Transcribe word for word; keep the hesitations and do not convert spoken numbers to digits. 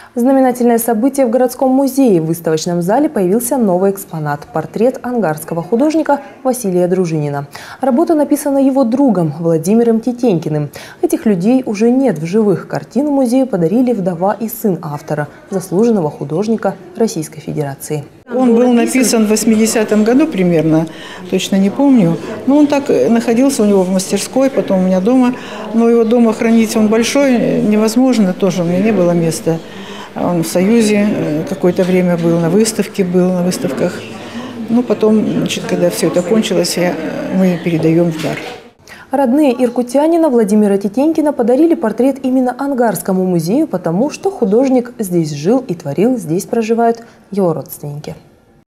Знаменательное событие в городском музее. В выставочном зале появился новый экспонат – портрет ангарского художника Василия Дружинина. Работа написана его другом Владимиром Титенькиным. Этих людей уже нет в живых. Картину музею подарили вдова и сын автора, заслуженного художника Российской Федерации. Он был написан в восьмидесятом году примерно, точно не помню. Но он так находился у него в мастерской, потом у меня дома. Но его дома хранить, он большой, невозможно, тоже у меня не было места. Он в Союзе какое-то время был, на выставке был, на выставках. Ну, потом, значит, когда все это кончилось, я, мы передаем в дар. Родные иркутянина Владимира Титенькина подарили портрет именно Ангарскому музею, потому что художник здесь жил и творил, здесь проживают его родственники.